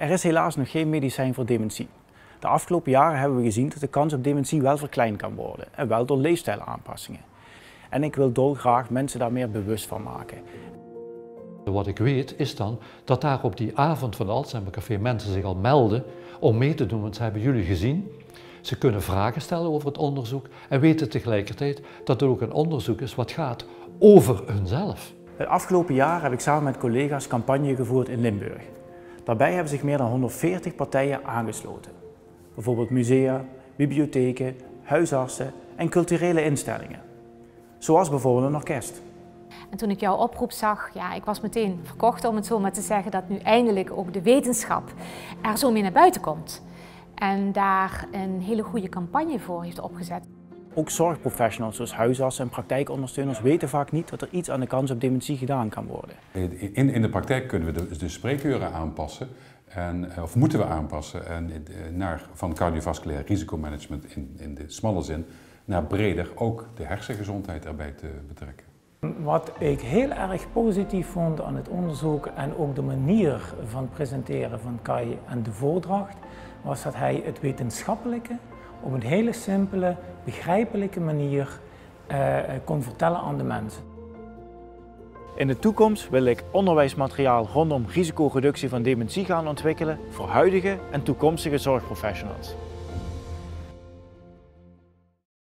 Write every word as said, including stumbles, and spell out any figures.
Er is helaas nog geen medicijn voor dementie. De afgelopen jaren hebben we gezien dat de kans op dementie wel verkleind kan worden, en wel door leefstijlaanpassingen. En ik wil dolgraag mensen daar meer bewust van maken. Wat ik weet is dan dat daar op die avond van het Alzheimer Café mensen zich al melden om mee te doen, want ze hebben jullie gezien. Ze kunnen vragen stellen over het onderzoek en weten tegelijkertijd dat het ook een onderzoek is wat gaat over hunzelf. Het afgelopen jaar heb ik samen met collega's campagne gevoerd in Limburg. Daarbij hebben zich meer dan honderdveertig partijen aangesloten. Bijvoorbeeld musea, bibliotheken, huisartsen en culturele instellingen. Zoals bijvoorbeeld een orkest. En toen ik jouw oproep zag, ja, ik was meteen verkocht om het zo maar te zeggen, dat nu eindelijk ook de wetenschap er zo mee naar buiten komt. En daar een hele goede campagne voor heeft opgezet. Ook zorgprofessionals zoals huisartsen en praktijkondersteuners weten vaak niet dat er iets aan de kans op dementie gedaan kan worden. In, in de praktijk kunnen we de, de spreekuren aanpassen, en, of moeten we aanpassen, en, naar, van cardiovasculair risicomanagement in, in de smalle zin naar breder ook de hersengezondheid erbij te betrekken. Wat ik heel erg positief vond aan het onderzoek en ook de manier van presenteren van Kai en de voordracht, was dat hij het wetenschappelijke op een hele simpele, begrijpelijke manier uh, kon vertellen aan de mensen. In de toekomst wil ik onderwijsmateriaal rondom risicoreductie van dementie gaan ontwikkelen voor huidige en toekomstige zorgprofessionals.